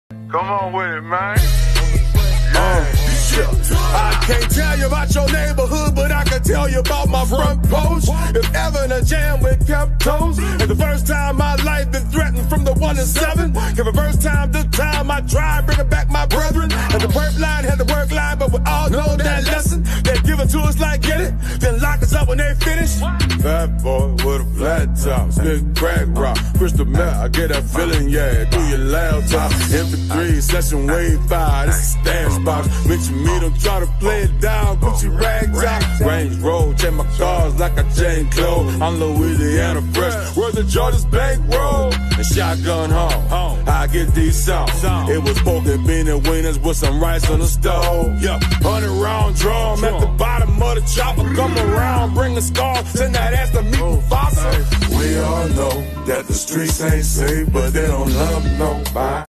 Come on with it, man. I can't tell you about your neighborhood, but I can tell you about my front porch. If ever in a jam with kept toes, and the first time my life been threatened from the 1 to 7. Give the first time, this time I tried bringing back my brethren. And the perp line had the work line, but we all know that lesson. They give it to us like get it, then lock us up when they finish. Fat boy with a flat top, spit crack rock, crystal meth, I get that feeling, yeah, through your laptop. MP3, session wave 5, this is stash box. Mention me, don't try to play it down, Gucci rags out. Range Road, check my cars like I chain clothes. I'm Louisiana fresh, where's the Georgia's bankroll? And shotgun home, I get these songs. It was pork and bean and wieners with some rice on the stove. Yeah, 100 round drum at the bottom of the chopper. Come around, bring the scar, send that ass to me for Fossa. We all know that the streets ain't safe, but they don't love nobody.